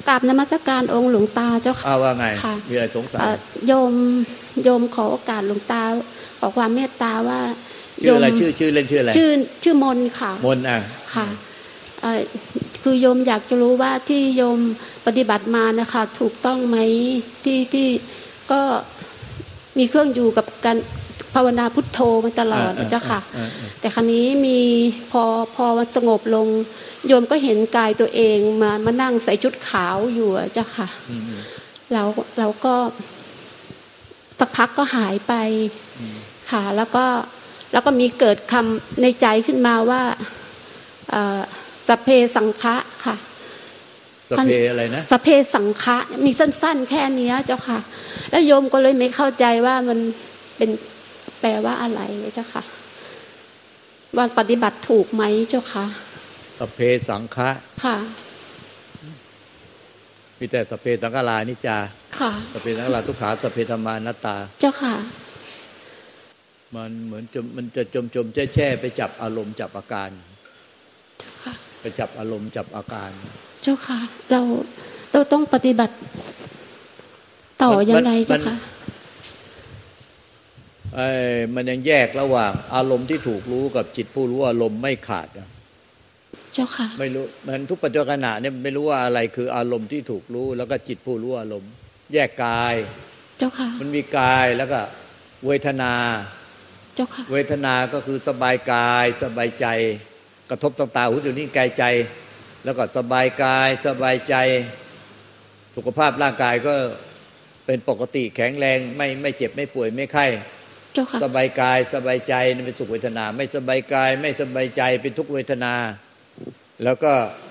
กราบนมัสการองค์หลวงตาเจ้าค่ะว่าไงมีอะไรสงสัยโยมขอโอกาสหลวงตาขอความเมตตาว่าชื่ออะไรชื่อเล่นชื่ออะไรชื่อมนค่ะมนค่ะคือโยมอยากจะรู้ว่าที่โยมปฏิบัติมานะคะถูกต้องไหมที่ก็มีเครื่องอยู่กับการภาวนาพุทโธมาตลอดเจ้าค่ะแต่ครั้นี้มีพอสงบลงโยมก็เห็นกายตัวเองมานั่งใส่ชุดขาวอยู่เจ้าค่ะเราก็สักพักก็หายไปค่ะแล้วก็มีเกิดคำในใจขึ้นมาว่าสัพเพสังฆะค่ะสัพเพอะไรนะสัพเพสังฆะมีสั้นๆแค่นี้เจ้าค่ะแล้วโยมก็เลยไม่เข้าใจว่ามันเป็นแปลว่าอะไรเจ้าค่ะว่าปฏิบัติถูกไหมเจ้าค่ะสัพเพสังฆะค่ะมีแต่สัพเพสังขารานิจจาค่ะสัพเพสังขาราทุกขาสัพเพธัมมานัตตาเจ้าค่ะมันเหมือนมันจะจมแช่ไปจับอารมณ์จับอาการเจ้าค่ะไปจับอารมณ์จับอาการเจ้าค่ะเราต้องปฏิบัติต่อยังไงเจ้าค่ะมันยังแยกระหว่างอารมณ์ที่ถูกรู้กับจิตผู้รู้อารมณ์ไม่ขาดเจ้าค่ะไม่รู้มันทุกปัจจุบันขณะเนี่ยไม่รู้ว่าอะไรคืออารมณ์ที่ถูกรู้แล้วก็จิตผู้รู้อารมณ์แยกกายเจ้าค่ะมันมีกายแล้วก็เวทนาเจ้าค่ะเวทนาก็คือสบายกายสบายใจกระทบต่างตาหูจมูกลิ้นกายใจแล้วก็สบายกายสบายใจสุขภาพร่างกายก็เป็นปกติแข็งแรงไม่เจ็บไม่ป่วยไม่ไข้สบายกายสบายใจนี่เป็นสุขเวทนาไม่สบายกายไม่สบายใจเป็นทุกขเวทนาแล้วก็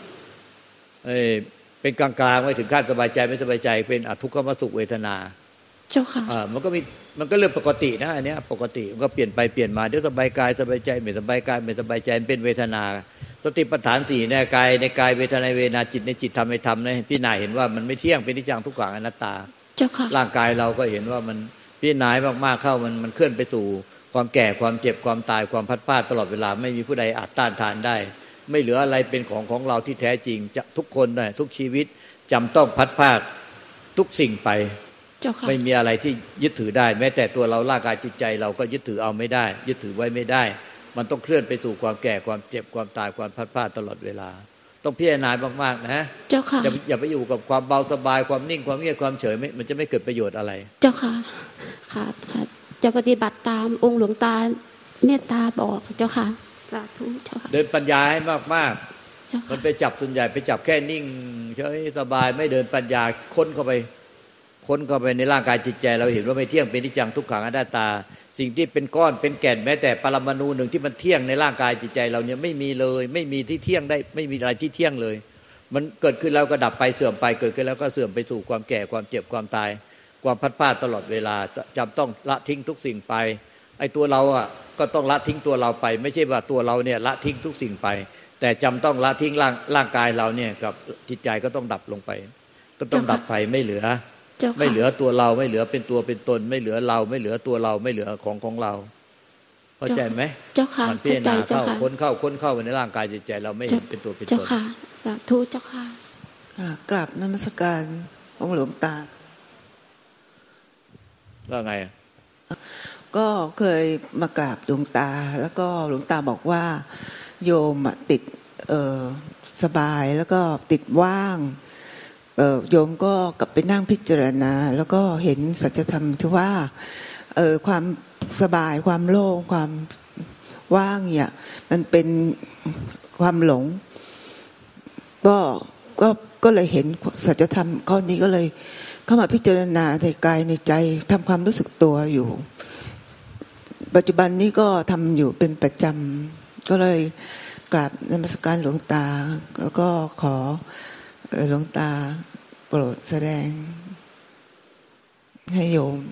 เป็นกลางๆไว้ถึงขั้นสบายใจไม่สบายใจเป็นอทุกขมสุขเวทนาเจ้าค่ะมันก็เรื่องปกตินะอันนี้ปกติมันก็เปลี่ยนไปเปลี่ยนมาเดี๋ยวสบายกายสบายใจไม่สบายกายไม่สบายใจเป็นเวทนาสติปัฏฐาน4ในกายเวทนาเวทนาจิตในจิตธรรมในธรรมนะพี่นายเห็นว่ามันไม่เที่ยงเป็นนิจจังทุกขังอนัตตาเจ้าค่ะร่างกายเราก็เห็นว่ามันพี่นายมากๆเข้ามันเคลื่อนไปสู่ความแก่ความเจ็บความตายความพัดพลาดตลอดเวลาไม่มีผู้ใดอาจต้านทานได้ไม่เหลืออะไรเป็นของเราที่แท้จริงจะทุกคนได้ทุกชีวิตจำต้องพัดพลาดทุกสิ่งไปไม่มีอะไรที่ยึดถือได้แม้แต่ตัวเราร่างกายจิตใจเราก็ยึดถือเอาไม่ได้ยึดถือไว้ไม่ได้มันต้องเคลื่อนไปสู่ความแก่ความเจ็บความตายความพัดพลาดตลอดเวลาต้องพิจารณามากๆนะเจ้าค่ะอย่าไปอยู่กับความเบาสบายความนิ่งความเงียบความเฉยมันจะไม่เกิดประโยชน์อะไรเจ้าค่ะค่ะจะปฏิบัติตามองค์หลวงตาเมตตาบอกเจ้าค่ะสาธุเจ้าค่ะเดินปัญญาให้มากๆมันไปจับส่วนใหญ่ไปจับแค่นิ่งเฉยสบายไม่เดินปัญญาค้นเข้าไปในร่างกายจิตใจเราเห็นว่าไม่เที่ยงเป็นนิจจังทุกขังอนัตตาสิ่งที่เป็นก้อนเป็นแก่นแม้แต่ปรมาณูหนึ่งที่มันเที่ยงในร่างกายจิตใจเราเนี่ยไม่มีเลยไม่มีที่เที่ยงได้ไม่มีอะไรที่เที่ยงเลยมันเกิดขึ้นแล้วก็ดับไปเสื่อมไปเกิดขึ้นแล้วก็เสื่อมไปสู่ความแก่ความเจ็บความตายความพัดพลาดตลอดเวลาจำต้องละทิ้งทุกสิ่งไปไอ้ตัวเราอ่ะก็ต้องละทิ้งตัวเราไปไม่ใช่ว่าตัวเราเนี่ยละทิ้งทุกสิ่งไปแต่จำต้องละทิ้งร่างกายเราเนี่ยกับจิตใจก็ต้องดับลงไปก็ต้องดับไปไม่เหลือตัวเราไม่เหลือเป็นตัวเป็นตนไม่เหลือเราไม่เหลือตัวเราไม่เหลือของเราเข้าใจไหมเจ้าค่ะมันพิจารณาเข้าค้นเข้าในร่างกายจิตใจเราไม่เห็นเป็นตัวเป็นตนเจ้าค่ะสาธุเจ้าค่ะกราบนมัสการองค์หลวงตาว่าไงก็เคยมากราบหลวงตาแล้วก็หลวงตาบอกว่าโยมติดสบายแล้วก็ติดว่างโยมก็กลับไปนั่งพิจารณาแล้วก็เห็นสัจธรรมที่ว่าความสบายความโล่งความว่างเนี่ยมันเป็นความหลงก็เลยเห็นสัจธรรมข้อนี้ก็เลยเข้ามาพิจารณาในกายในใจทำความรู้สึกตัวอยู่ปัจจุบันนี้ก็ทำอยู่เป็นประจำก็เลยกราบนมัสการหลวงตาแล้วก็ขอหลวงตาโปรดแสดงให้โยม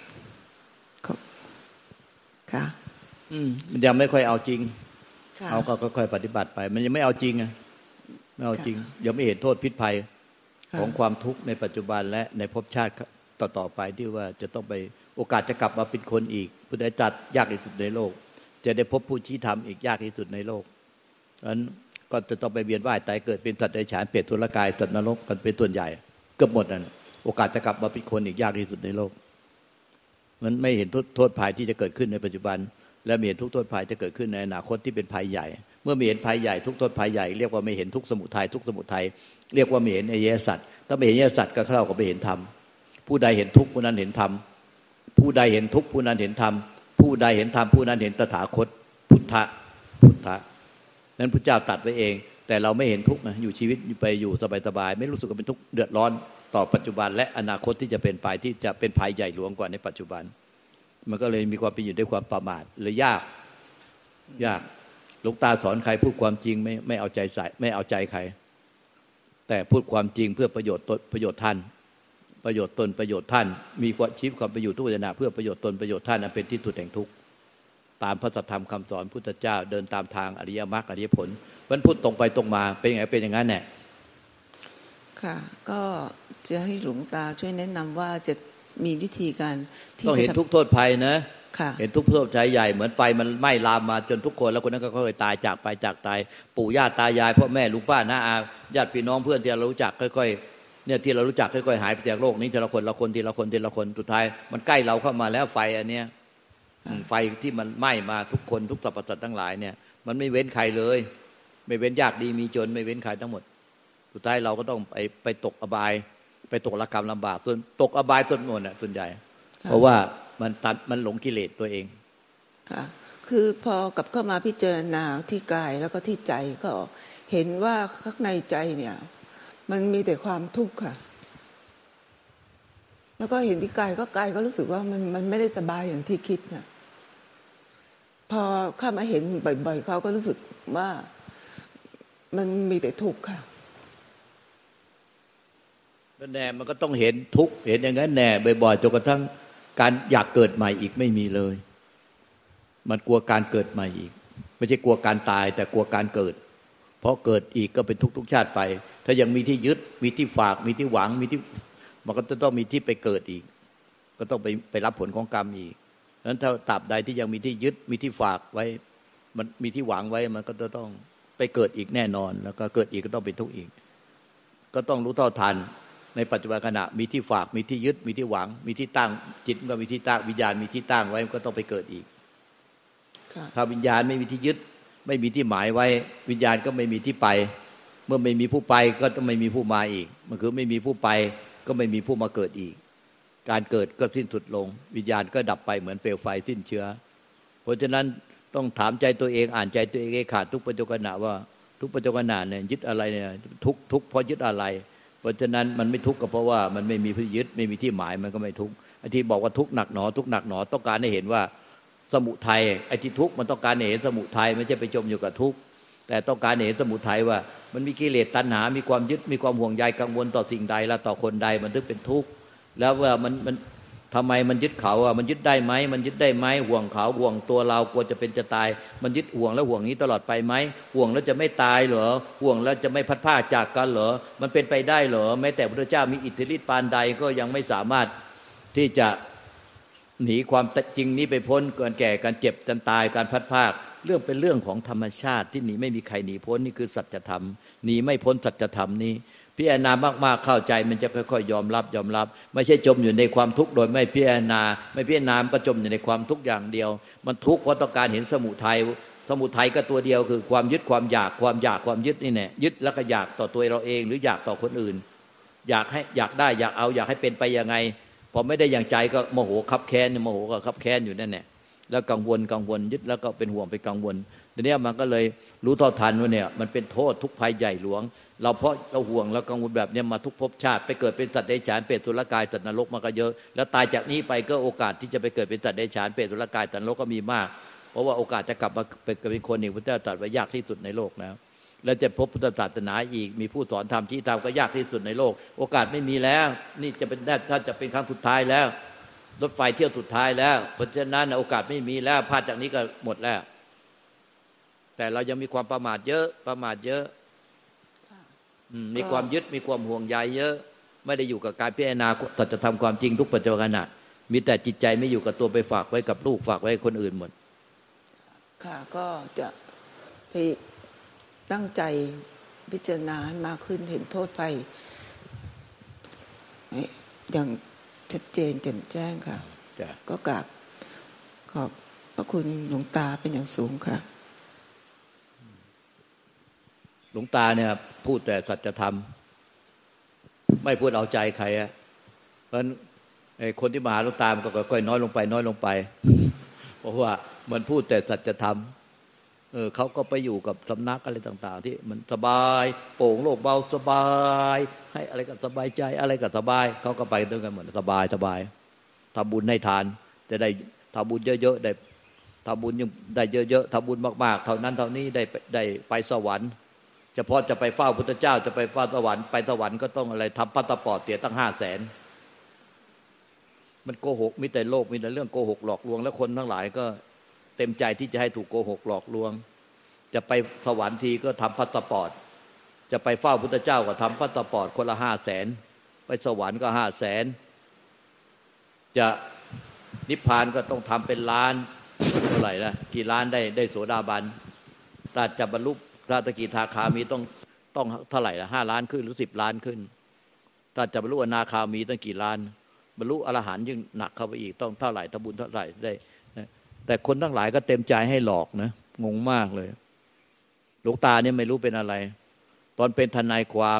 ค่ะมันยังไม่ค่อยเอาจริงเอาก็ค่อยๆปฏิบัติไปมันยังไม่เอาจริงไม่เอาจริงยังไม่เห็นโทษพิษภัยของความทุกข์ในปัจจุบันและในภพชาติต่อไปที่ว่าจะต้องไปโอกาสจะกลับมาเป็นคนอีกผู้ใดจัดยากที่สุดในโลกจะได้พบผู้ชี้ธรรมอีกยากที่สุดในโลกฉะนั้นก็จะต้องไปเวียนว่ายตายเกิดเป็นสัตว์เดรัจฉานเปรตอสุรกายสัตว์นรกกันเป็นส่วนใหญ่เกือบหมดนั่นโอกาสจะกลับมาเป็นคนอีกยากที่สุดในโลกมันไม่เห็นโทษภัยที่จะเกิดขึ้นในปัจจุบันและไม่เห็นทุกโทษภัยจะเกิดขึ้นในอนาคตที่เป็นภัยใหญ่เมื่อไม่เห็นภัยใหญ่ทุกโทษภัยใหญ่เรียกว่าไม่เห็นทุกสมุทัยทุกสมุทัยเรียกว่าไม่เห็นอริยสัจถ้าไม่เห็นอริยสัจก็เท่ากับไม่เห็นธรรมผู้ใดเห็นทุกข์ผู้นั้นเห็นธรรมผู้ใดเห็นทุกข์ผู้นั้นเห็นธรรมผู้ใดเห็นธรรมผู้นั้นเห็นตถาคตพุทธะนั้นพระเจ้าตรัสไว้เองแต่เราไม่เห็นทุกข์นะอยู่ชีวิตไปอยู่สบายๆไม่รู้สึกว่าเป็นทุกข์เดือดร้อนต่อปัจจุบันและอนาคตที่จะเป็นภัยที่จะเป็นภัยใหญ่หลวงกว่าในปัจจุบันมันก็เลยมีความเป็นอยู่ด้วยความประมาทเลยยากหลวงตาสอนใครพูดความจริงไม่เอาใจใส่ไม่เอาใจใครแต่พูดความจริงเพื่อประโยชน์ตนประโยชน์ท่านประโยชน์ตนประโยชน์ท่านมีชีวิตความเป็นอยู่ทุกขณะเพื่อประโยชน์ตนประโยชน์ท่านอันเป็นที่สุดแห่งทุกข์ตามพระธรรมคำสอนพุทธเจ้าเดินตามทางอริยมรรคอริยผลมันพูดตรงไปตรงมาเป็นยังไงเป็นอย่างนั้นแหละค่ะก็จะให้หลวงตาช่วยแนะนำว่าจะมีวิธีการที่ต้องเห็นทุกโทษภัยนะเห็นทุกโทษภัยใหญ่เหมือนไฟมันไหม้ลามมาจนทุกคนแล้วคนนั้นก็ค่อยๆตายจากไปจากตายปู่ย่าตายายพ่อแม่ลุงป้าน้าอาญาติพี่น้องเพื่อนที่เรารู้จักค่อยๆเนี่ยที่เรารู้จักค่อยๆหายไปจากโลกนี้ทีละคนละคนทีละคนทีละคนสุดท้ายมันใกล้เราเข้ามาแล้วไฟอันเนี้ยไฟที่มันไหม้มาทุกคนทุกสรรพสัตว์ทั้งหลายเนี่ยมันไม่เว้นใครเลยไม่เว้นยากดีมีจนไม่เว้นใครทั้งหมดสุดท้ายเราก็ต้องไปตกอบายไปตกระกรรมลำบากส่วนตกอบายส่วนหมดน่ะส่วนใหญ่เพราะว่ามันหลงกิเลสตัวเองค่ะคือพอกลับเข้ามาพิจารณาที่กายแล้วก็ที่ใจก็เห็นว่าข้างในใจเนี่ยมันมีแต่ความทุกข์ค่ะแล้วก็เห็นที่กายก็รู้สึกว่ามันไม่ได้สบายอย่างที่คิดเนี่ยพอเข้ามาเห็นบ่อยๆเขาก็รู้สึกว่ามันมีแต่ทุกข์ค่ะแน่มันก็ต้องเห็นทุกข์เห็นอย่างนั้นแน่บ่อยๆจนกระทั่งการอยากเกิดใหม่อีกไม่มีเลยมันกลัวการเกิดใหม่อีกไม่ใช่กลัวการตายแต่กลัวการเกิดเพราะเกิดอีกก็เป็นทุกชาติไปถ้ายังมีที่ยึดมีที่ฝากมีที่หวังมีที่มันก็จะต้องมีที่ไปเกิดอีกก็ต้องไปรับผลของกรรมอีกนั้นถ้าตราบใดที่ยังมีที่ยึดมีที่ฝากไว้มันมีที่หวังไว้มันก็จะต้องไปเกิดอีกแน่นอนแล้วก็เกิดอีกก็ต้องเป็นทุกข์อีกก็ต้องรู้เท่าทันในปัจจุบันขณะมีที่ฝากมีที่ยึดมีที่หวังมีที่ตั้งจิตก็มีที่ตั้งวิญญาณมีที่ตั้งไว้ก็ต้องไปเกิดอีกถ้าวิญญาณไม่มีที่ยึดไม่มีที่หมายไว้วิญญาณก็ไม่มีที่ไปเมื่อไม่มีผู้ไปก็ต้องไม่มีผู้มาอีกมันคือไม่มีผู้ไปก็ไม่มีผู้มาเกิดอีกการเกิดก็สิ้นสุดลงวิญญาณก็ดับไปเหมือนเปลวไฟสิ้นเชื้อเพราะฉะนั้นต้องถามใจตัวเองอ่านใจตัวเองให้ขาดทุกปัจจุบันว่าทุกปัจจุบันเนี่ยยึดอะไรเนี่ยทุกเพราะยึดอะไรเพราะฉะนั้นมันไม่ทุกข์ก็เพราะว่ามันไม่มีที่ยึดไม่มีที่หมายมันก็ไม่ทุกข์ไอ้ที่บอกว่าทุกข์หนักหนอทุกข์หนักหนอต้องการให้เห็นว่าสมุทัยไอ้ที่ทุกข์มันต้องการเห็นสมุทัยไม่ใช่ไปจมอยู่กับทุกข์แต่ต้องการเห็นสมุทัยว่ามันมีกิเลสตัณหามีความยึดมีความห่วงใยกังวลต่อสิ่งใดและต่อคนใดมันถึงเป็นทุกข์แล้วว่ามันทำไมมันยึดเขาอ่ะมันยึดได้ไหมมันยึดได้ไหมห่วงเขาห่วงตัวเรากลัวจะเป็นจะตายมันยึดห่วงแล้วห่วงนี้ตลอดไปไหมห่วงแล้วจะไม่ตายเหรอห่วงแล้วจะไม่พัดพรากจากกันเหรอมันเป็นไปได้เหรอแม้แต่พระพุทธเจ้ามีอิทธิฤทธิ์ปานใดก็ยังไม่สามารถที่จะหนีความจริงนี้ไปพ้นการแก่การเจ็บการตายการพัดพรากเรื่องเป็นเรื่องของธรรมชาติที่หนีไม่มีใครหนีพ้นนี่คือสัจธรรมหนีไม่พ้นสัจธรรมนี้พิจารณามากๆเข้าใจมันจะค่อยๆยอมรับไม่ใช่จมอยู่ในความทุกข์โดยไม่พิจารณาไม่พิจารณาก็จมอยู่ในความทุกข์อย่างเดียวมันทุกข์เพราะต้องการเห็นสมุทัยก็ตัวเดียวคือความยึดความอยากความยึดนี่แน่ยึดแล้วก็อยากต่อตัวเราเองหรืออยากต่อคนอื่นอยากได้อยากเอาอยากให้เป็นไปยังไงพอไม่ได้อย่างใจก็โมโหคับแค้นโมโหก็คับแค้นอยู่นั่นแหละแล้วกังวลยึดแล้วก็เป็นห่วงไปกังวลทีนี้มันก็เลยรู้เท่าทันว่าเนี่ยมันเป็นโทษทุกภัยใหญ่หลวงเราเพราะเราห่วงเรากังวลแบบนี้มาทุกภพชาติไปเกิดเป็นสัตว์เดรัจฉานเปรตอสุรกายสัตว์นรกมาก็เยอะแล้วตายจากนี้ไปก็โอกาสที่จะไปเกิดเป็นสัตว์เดรัจฉานเปรตอสุรกายสัตว์นรกก็มีมากเพราะว่าโอกาสจะกลับมาเป็นคนอีกพระเจ้าตรัสว่ายากที่สุดในโลกแล้วจะพบพุทธศาสนาอีกมีผู้สอนธรรมชี้ธรรมก็ยากที่สุดในโลกโอกาสไม่มีแล้วนี่จะเป็นถ้าจะเป็นครั้งสุดท้ายแล้วรถไฟเที่ยวสุดท้ายแล้วเพราะฉะนั้นโอกาสไม่มีแล้วพลาดจากนี้ก็หมดแล้วแต่เรายังมีความประมาทเยอะมีความยึดมีความห่วงใยเยอะไม่ได้อยู่กับการพิจารณาสัจธรรมความจริงทุกปัจจุบันขณะมีแต่จิตใจไม่อยู่กับตัวไปฝากไว้กับลูกฝากไว้คนอื่นหมดค่ะก็จะไปตั้งใจพิจารณาให้มากขึ้นเห็นโทษภัยอย่างชัดเจนแจ่มแจ้งค่ะก็กราบขอบพระคุณหลวงตาเป็นอย่างสูงค่ะหลวงตาเนี่ยพูดแต่สัจธรรมไม่พูดเอาใจใครอ่ะเพราะคนที่มาหาหลวงตามันก็ค่อยน้อยลงไปน้อยลงไปเพราะว่ามันพูดแต่สัจธรรมเขาก็ไปอยู่กับสำนักอะไรต่างๆที่มันสบายโปร่งโล่งเบาสบายให้อะไรก็สบายใจอะไรก็สบายเขาก็ไปด้วยกันเหมือนสบายสบายทำบุญให้ทานจะได้ทำบุญเยอะๆได้ทำบุญยังได้เยอะๆทำบุญมากๆเท่านั้นเท่านี้ได้ไปสวรรค์เฉพาะจะไปเฝ้าพุทธเจ้าจะไปเฝ้าสวรรค์ไปสวรรค์ก็ต้องอะไรทำพาสปอร์ตเสียตั้ง500,000มันโกหกมีแต่โลกมีแต่เรื่องโกหกหลอกลวงแล้วคนทั้งหลายก็เต็มใจที่จะให้ถูกโกหกหลอกลวงจะไปสวรรค์ทีก็ทำพาสปอร์ตจะไปเฝ้าพุทธเจ้าก็ทำพาสปอร์ตคนละ500,000ไปสวรรค์ก็500,000จะนิพพานก็ต้องทำเป็นล้านเท่าไหร่ละกี่ล้านได้โสดาบันถ้าจะบรรลุพระสกิทาคามีต้องเท่าไหร่ละ5 ล้านขึ้นหรือ10 ล้านขึ้นถ้าจะบรรลุอนาคามีต้องกี่ล้านบรรลุอรหันต์ยิ่งหนักเข้าไปอีกต้องเท่าไหร่ทำบุญเท่าไหร่ได้แต่คนทั้งหลายก็เต็มใจให้หลอกนะงงมากเลยหลวงตาเนี่ยไม่รู้เป็นอะไรตอนเป็นทนายความ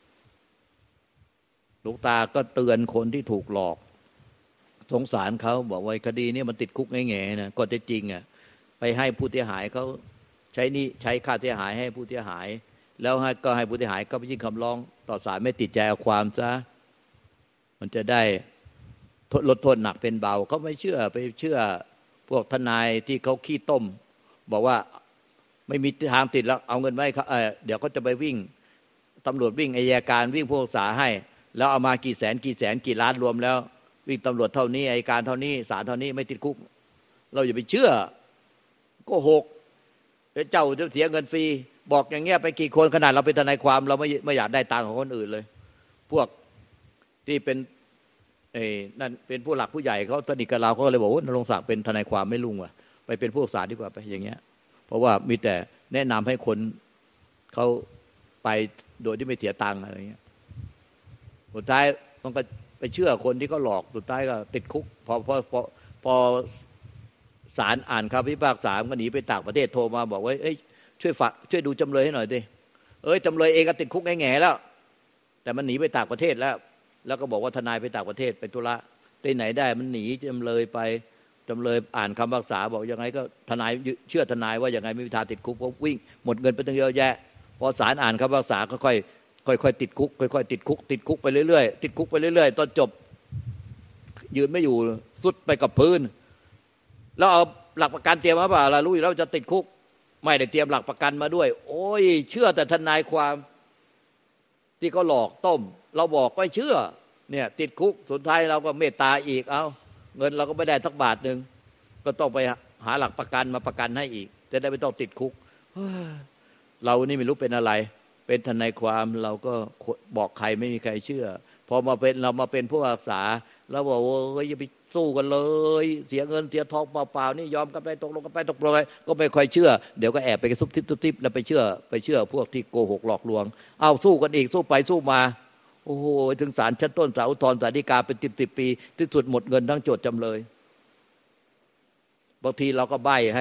หลวงตาก็เตือนคนที่ถูกหลอกสงสารเขาบอกว่าคดีนี้มันติดคุกแง่ๆนะก็จริงอ่ะไปให้ผู้เสียหายเขาใช้ค่าเสียหายให้ผู้เสียหายแล้วก็ให้ผู้เสียหายก็ไปยื่นคำร้องต่อศาลไม่ติดใจเอาความซะมันจะได้ลดโทษหนักเป็นเบาเขาไม่เชื่อไปเชื่อพวกทนายที่เขาขี้ต้มบอกว่าไม่มีทางติดแล้วเอาเงินไว้เดี๋ยวเขาจะไปวิ่งตำรวจวิ่งอัยการวิ่งผู้พิพากษาให้แล้วเอามากี่แสนกี่ล้านรวมแล้ววิ่งตำรวจเท่านี้อัยการเท่านี้ศาลเท่านี้ไม่ติดคุกเราอย่าไปเชื่อโกหกเจ้าจะเสียเงินฟรีบอกอย่างเงี้ยไปกี่คนขนาดเราเป็นทนายความเราไม่อยากได้ตังค์ของคนอื่นเลยพวกที่เป็นนั่นเป็นผู้หลักผู้ใหญ่เขาสนิทกับเราเขาเลยบอกว่านรงค์ศักดิ์เป็นทนายความไม่ลุงว่ะไปเป็นผู้พิพากษาดีกว่าไปอย่างเงี้ยเพราะว่ามีแต่แนะนำให้คนเขาไปโดยที่ไม่เสียตังค์อะไรเงี้ยสุดท้ายมันก็ไปเชื่อคนที่เขาหลอกสุดท้ายก็ติดคุกพอศาลอ่านคำพิพากษาก็หนีไปต่างประเทศโทรมาบอกว่าช่วยดูจำเลยให้หน่อยดิจำเลยเองก็ติดคุกแง่ๆแล้วแต่มันหนีไปต่างประเทศแล้วก็บอกว่าทนายไปต่างประเทศไปธุระที่ไหนได้มันหนีจำเลยไปจำเลยอ่านคำพิพากษาบอกยังไงก็ทนายเชื่อทนายว่ายังไงไม่มีทางติดคุกเพราะวิ่งหมดเงินไปตั้งเยอะแยะพอศาลอ่านคำพิพากษาก็ค่อยติดคุกค่อยๆติดคุกไปเรื่อยๆติดคุกไปเรื่อยๆตอนจบยืนไม่อยู่สุดไปกับพื้นแล้วเอาหลักประกันเตรียมมาเปล่าล่ะรู้อยู่แล้วจะติดคุกไม่ได้เตรียมหลักประกันมาด้วยโอ้ยเชื่อแต่ทนายความที่เขาหลอกต้มเราบอกไม่เชื่อเนี่ยติดคุกสุดท้ายเราก็เมตตาอีกเอาเงินเราก็ไม่ได้สักบาทนึงก็ต้องไปหาหลักประกันมาประกันให้อีกจะได้ไม่ต้องติดคุกเรานี่ไม่รู้เป็นอะไรเป็นทนายความเราก็บอกใครไม่มีใครเชื่อพอเรามาเป็นผู้พิพากษาเราบอกว่าอย่าไปสู้กันเลยเสียเงินเสียทองเปล่าๆนี่ยอมกันไปตกลงกันไปตกลงไปก็ไม่ค่อยเชื่อเดี๋ยวก็แอบไปซุบซิบแล้วไปเชื่อพวกที่โกหกหลอกลวงเอาสู้กันอีกสู้ไปสู้มาโอ้โหถึงศาลชั้นต้นศาลอุทธรณ์ศาลฎีกาเป็น10 ปีที่สุดหมดเงินทั้งโจทย์จำเลยบางทีเราก็ใบ้ให้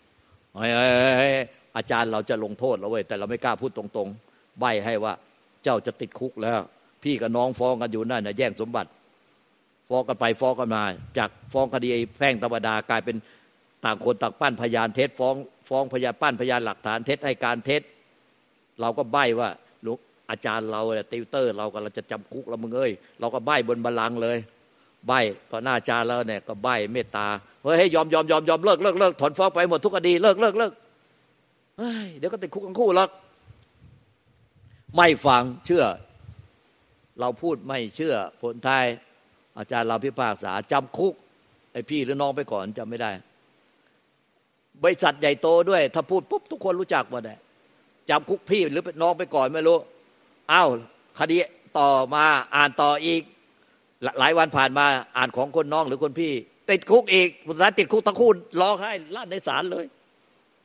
อาจารย์เราจะลงโทษเราเว้ยแต่เราไม่กล้าพูดตรงๆใบ้ให้ว่าเจ้าจะติดคุกแล้วพี่กับน้องฟ้องกันอยู่นั่นนะแย่งสมบัติฟ้องกันไปฟ้องกันมาจากฟ้องคดีแพ่งธรรมดากลายเป็นต่างคนต่างปั้นพยานเท็จฟ้องพยานปั้นพยานหลักฐานเท็จให้การเท็จเราก็ใบ้ว่าอาจารย์เราติวเตอร์เราก็เราจะจำคุกแล้วมึงเราก็ใบ้บนบัลลังก์เลยใบ้ต่อหน้าอาจารย์แล้วเนี่ยก็ใบ้เมตตาเฮ้ยยอมเลิกถอนฟ้องไปหมดทุกคดีเลิกเดี๋ยวก็ติดคุกทั้งคู่หรอกไม่ฟังเชื่อเราพูดไม่เชื่อผลท้ายอาจารย์เราพิพากษาจำคุกไอ้พี่หรือน้องไปก่อนจำไม่ได้บริษัทใหญ่โตด้วยถ้าพูดปุ๊บทุกคนรู้จักหมดเลยจำคุกพี่หรือน้องไปก่อนไม่รู้อ้าวคดีต่อมาอ่านต่ออีกหลายวันผ่านมาอ่านของคนน้องหรือคนพี่ติดคุกอีกสุดท้ายติดคุกทั้งคู่ร้องไห้ลั่นในศาลเลย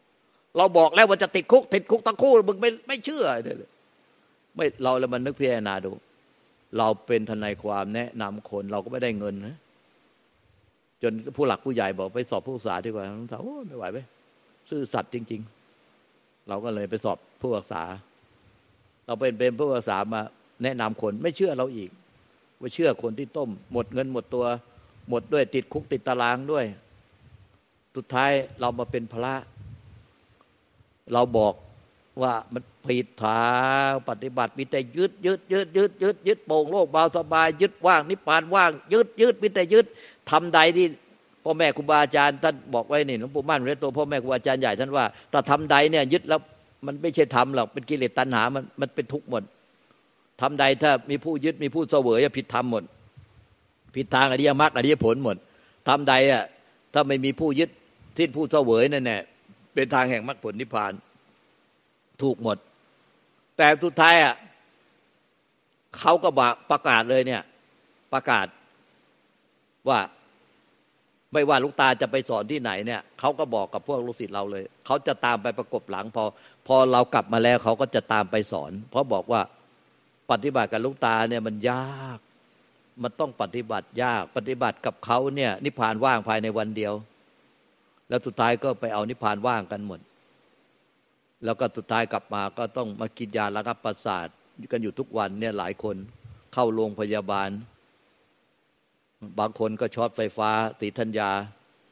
เราบอกแล้วว่าจะติดคุกทั้งคู่มึงไม่เชื่อไม่เราแล้วมันนึกพิจารณาดูเราเป็นทนายความแนะนำคนเราก็ไม่ได้เงินนะจนผู้หลักผู้ใหญ่บอกไปสอบผู้ศึกษาดีกว่าเราโอ้ไม่ไหวไปซื่อสัตย์จริงๆเราก็เลยไปสอบผู้ศึกษาเราเป็นผู้ศึกษามาแนะนำคนไม่เชื่อเราอีกว่าเชื่อคนที่ต้มหมดเงินหมดตัวหมดด้วยติดคุกติดตารางด้วยสุดท้ายเรามาเป็นพระเราบอกว่ามันผิดทางปฏิบัติมีแต่ยึดโป่งโลกเบาสบายยึดว่างนิพพานว่างยึดมีแต่ยึดทำใดที่พ่อแม่ครูบาอาจารย์ท่านบอกไว้นี่หลวงปู่มั่นเรียกตัวพ่อแม่ครูบาอาจารย์ใหญ่ท่านว่าถ้าทำใดเนี่ยยึดแล้วมันไม่ใช่ธรรมหรอกเป็นกิเลสตัณหามันเป็นทุกข์หมดทำใดถ้ามีผู้ยึดมีผู้เสวยผิดธรรมหมดผิดทางอริยมรรคอริยผลหมดทำใดอ่ะถ้าไม่มีผู้ยึดที่ผู้เสวยนั่นแหละเป็นทางแห่งมรรคผลนิพพานถูกหมดแต่สุดท้ายอ่ะเขาก็ประกาศเลยเนี่ยประกาศว่าไม่ว่าลูกตาจะไปสอนที่ไหนเนี่ยเขาก็บอกกับพวกลูกศิษย์เราเลยเขาจะตามไปประกบหลังพอเรากลับมาแล้วเขาก็จะตามไปสอนเพราะบอกว่าปฏิบัติกับลูกตาเนี่ยมันยากมันต้องปฏิบัติยากปฏิบัติกับเขาเนี่ยนิพพานว่างภายในวันเดียวแล้วสุดท้ายก็ไปเอานิพพานว่างกันหมดแล้วก็สุดท้ายกลับมาก็ต้องมากินยาระงับประสาทกันอยู่ทุกวันเนี่ยหลายคนเข้าโรงพยาบาลบางคนก็ช็อตไฟฟ้าติดธัญญา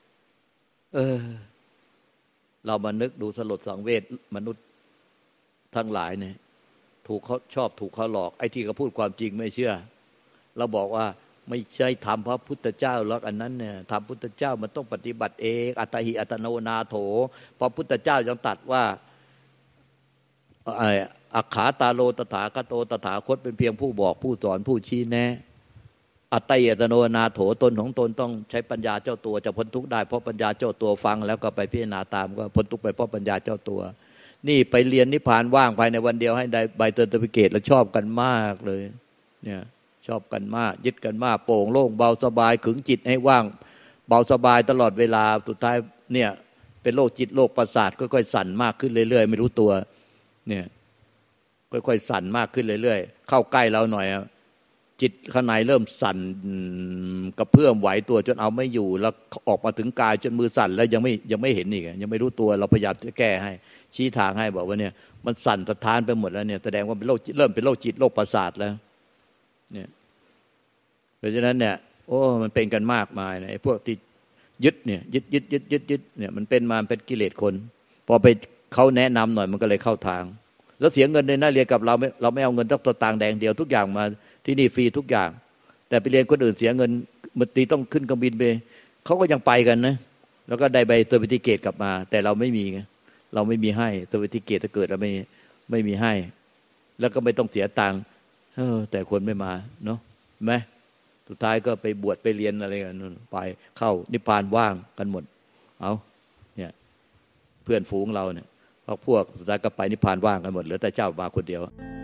เรามานึกดูสลดสังเวชมนุษย์ทั้งหลายเนี่ยถูกเขาชอบถูกเขาหลอกไอ้ที่เขาพูดความจริงไม่เชื่อเราบอกว่าไม่ใช่ทำพระพุทธเจ้าหรอกอันนั้นเนี่ยทำพุทธเจ้ามันต้องปฏิบัติเองอัตหิอัตโนนาโถพระพุทธเจ้ายังตรัสว่าอัคขาตาโลตถาคโตตถาคตเป็นเพียงผู้บอกผู้สอนผู้ชี้แนะอัตติอัตโนนาโถตนของตนต้องใช้ปัญญาเจ้าตัวจะพ้นทุกข์ได้เพราะปัญญาเจ้าตัวฟังแล้วก็ไปพิจารณาตามก็พ้นทุกข์ไปเพราะปัญญาเจ้าตัวนี่ไปเรียนนิพพานว่างภายในวันเดียวให้ได้ใบเซอร์ติฟิเคตแล้วชอบกันมากเลยเนี่ยชอบกันมากยึดกันมากโปร่งโล่งเบาสบายขึงจิตให้ว่างเบาสบายตลอดเวลาสุดท้ายเนี่ยเป็นโรคจิตโรคประสาทค่อยๆสั่นมากขึ้นเรื่อยๆไม่รู้ตัวเนี่ยค่อยๆสั่นมากขึ้นเรื่อยๆเข้าใกล้เราหน่อยจิตข้างในเริ่มสั่นกระเพื่อมไหวตัวจนเอาไม่อยู่แล้วออกมาถึงกายจนมือสั่นแล้วยังไม่เห็นอีกยังไม่รู้ตัวเราพยายามจะแก้ให้ชี้ทางให้บอกว่าเนี่ยมันสั่นสะท้านไปหมดแล้วเนี่ยแสดงว่าเป็นโรคเริ่มเป็นโรคจิตโรคประสาทแล้วเนี่ยเพราะฉะนั้นเนี่ยโอ้มันเป็นกันมากมายนะไอ้พวกที่ยึดเนี่ยยึดเนี่ยมันเป็นมาเป็นกิเลสคนพอไปเขาแนะนำหน่อยมันก็เลยเข้าทางแล้วเสียเงินเลยนะเรียนกับเราไม่เอาเงินตักตางแดงเดียวทุกอย่างมาที่นี่ฟรีทุกอย่างแต่ไปเรียนคนอื่นเสียเงินมันตีต้องขึ้นเครื่องบินไปเขาก็ยังไปกันนะแล้วก็ได้ใบเซอร์ติฟิเคตกลับมาแต่เราไม่มีไงเราไม่มีให้เซอร์ติฟิเคตถ้าเกิดเราไม่มีให้แล้วก็ไม่ต้องเสียตังค์แต่คนไม่มาเนาะไหมสุดท้ายก็ไปบวชไปเรียนอะไรกันไปเข้านิพพานว่างกันหมดเอาเนี่ยเพื่อนฝูงเราเนี่ยพวกสุดท้ายก็ไปนิพพานว่างกันหมดเหลือแต่เจ้ามาคนเดียว